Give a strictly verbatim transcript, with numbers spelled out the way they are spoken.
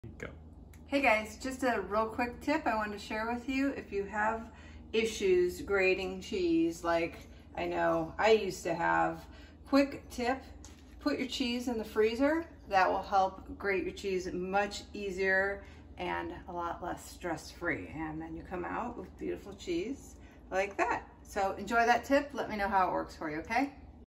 Go. Hey guys, just a real quick tip I wanted to share with you. If you have issues grating cheese, like I know I used to have, quick tip, put your cheese in the freezer. That will help grate your cheese much easier and a lot less stress-free. And then you come out with beautiful cheese like that. So enjoy that tip. Let me know how it works for you, okay?